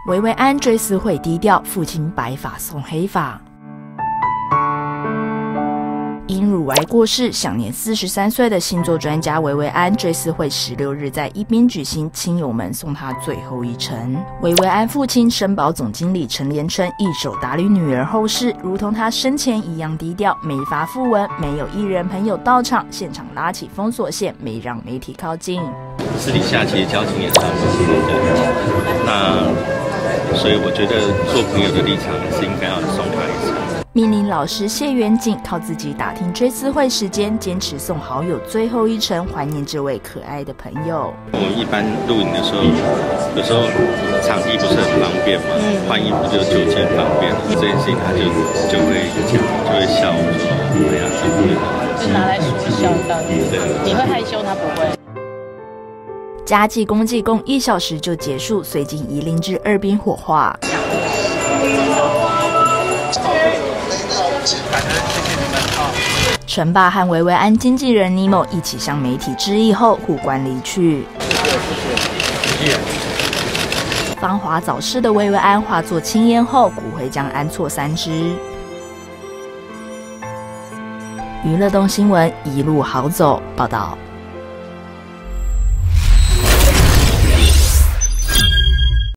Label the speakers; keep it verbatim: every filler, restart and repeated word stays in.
Speaker 1: 维维安追思会低调，父亲白发送黑发。因乳癌过世，享年四十三岁的星座专家维维安追思会十六日在一边举行，亲友们送他最后一程。维维安父亲申保总经理陈连春一手打理女儿后事，如同他生前一样低调，没发讣文，没有艺人朋友到场，现场拉起封锁线，没让媒体靠近。
Speaker 2: 私底下其实交情也算不错的，那所以我觉得做朋友的立场是应该要送他一程。
Speaker 1: 命令老师谢元景靠自己打听追思会时间，坚持送好友最后一程，怀念这位可爱的朋友。
Speaker 2: 我们一般录影的时候，有时候场地不是很方便嘛，换衣服就就近方便。这件事情他就就会讲，就会笑我说：“哎呀，怎么会？”
Speaker 3: 就拿来说笑这样子。对，你会害羞，他不会。
Speaker 1: 家祭公祭共一小时就结束，随即移灵至二边火化。陈爸和维维安经纪人尼莫一起向媒体致意后互关离去。芳华早逝的维维安化作青烟后，骨灰将安错三支。娱乐动新闻一路好走报道。